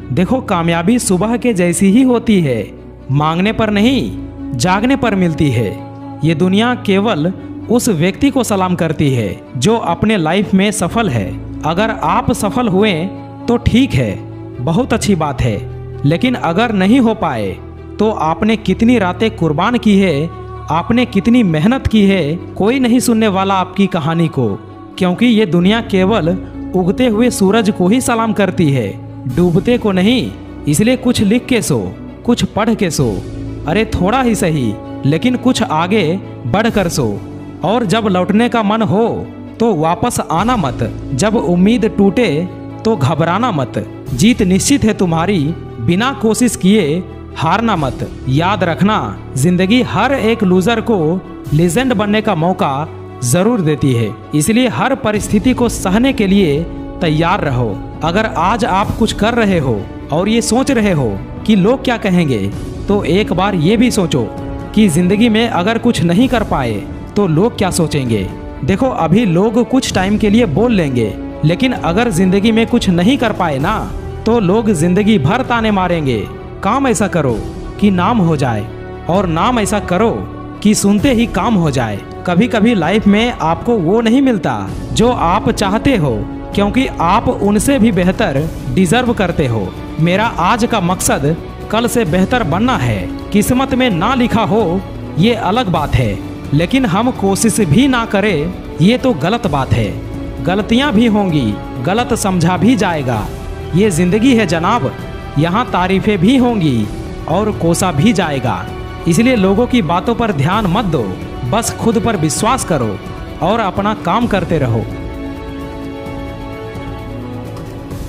देखो, कामयाबी सुबह के जैसी ही होती है, मांगने पर नहीं जागने पर मिलती है। ये दुनिया केवल उस व्यक्ति को सलाम करती है जो अपने लाइफ में सफल है। अगर आप सफल हुए तो ठीक है, बहुत अच्छी बात है, लेकिन अगर नहीं हो पाए तो आपने कितनी रातें कुर्बान की है, आपने कितनी मेहनत की है, कोई नहीं सुनने वाला आपकी कहानी को, क्योंकि ये दुनिया केवल उगते हुए सूरज को ही सलाम करती है, डूबते को नहीं। इसलिए कुछ लिख के सो, कुछ पढ़ के सो, अरे थोड़ा ही सही लेकिन कुछ आगे बढ़कर सो। और जब लौटने का मन हो तो वापस आना मत, जब उम्मीद टूटे तो घबराना मत। जीत निश्चित है तुम्हारी, बिना कोशिश किए हारना मत। याद रखना, जिंदगी हर एक लूजर को लीजेंड बनने का मौका जरूर देती है, इसलिए हर परिस्थिति को सहने के लिए तैयार रहो। अगर आज आप कुछ कर रहे हो और ये सोच रहे हो कि लोग क्या कहेंगे, तो एक बार ये भी सोचो कि जिंदगी में अगर कुछ नहीं कर पाए तो लोग क्या सोचेंगे। देखो, अभी लोग कुछ टाइम के लिए बोल लेंगे, लेकिन अगर जिंदगी में कुछ नहीं कर पाए ना, तो लोग जिंदगी भर ताने मारेंगे। काम ऐसा करो कि नाम हो जाए, और नाम ऐसा करो कि सुनते ही काम हो जाए। कभी कभी लाइफ में आपको वो नहीं मिलता जो आप चाहते हो, क्योंकि आप उनसे भी बेहतर डिजर्व करते हो। मेरा आज का मकसद कल से बेहतर बनना है। किस्मत में ना लिखा हो ये अलग बात है, लेकिन हम कोशिश भी ना करें ये तो गलत बात है। गलतियां भी होंगी, गलत समझा भी जाएगा, ये जिंदगी है जनाब। यहाँ तारीफें भी होंगी और कोसा भी जाएगा। इसलिए लोगों की बातों पर ध्यान मत दो, बस खुद पर विश्वास करो और अपना काम करते रहो।